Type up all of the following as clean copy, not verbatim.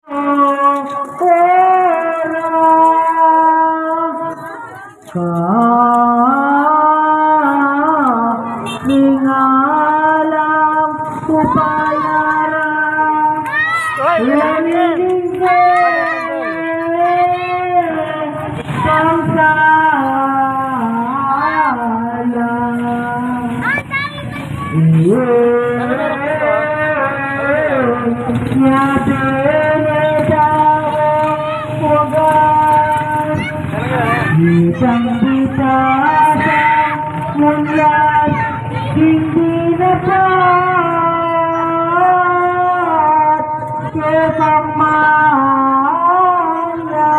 Ningalang kupayaran Leningge hindi dapat kepamaya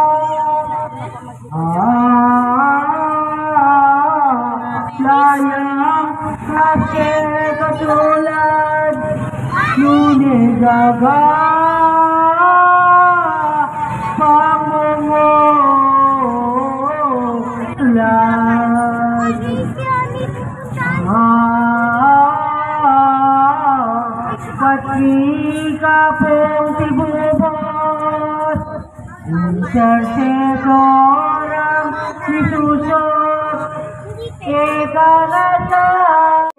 layang kasi katulad nunigaga pangungulan pati ka pong tibubos intercedorang Jesusos ikalasa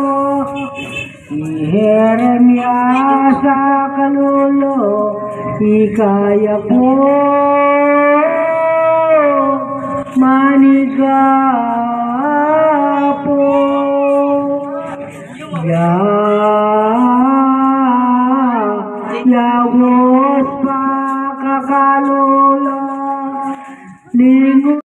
Jeremia sa kalulo ikaya po manigapo Yawos pa kakalulo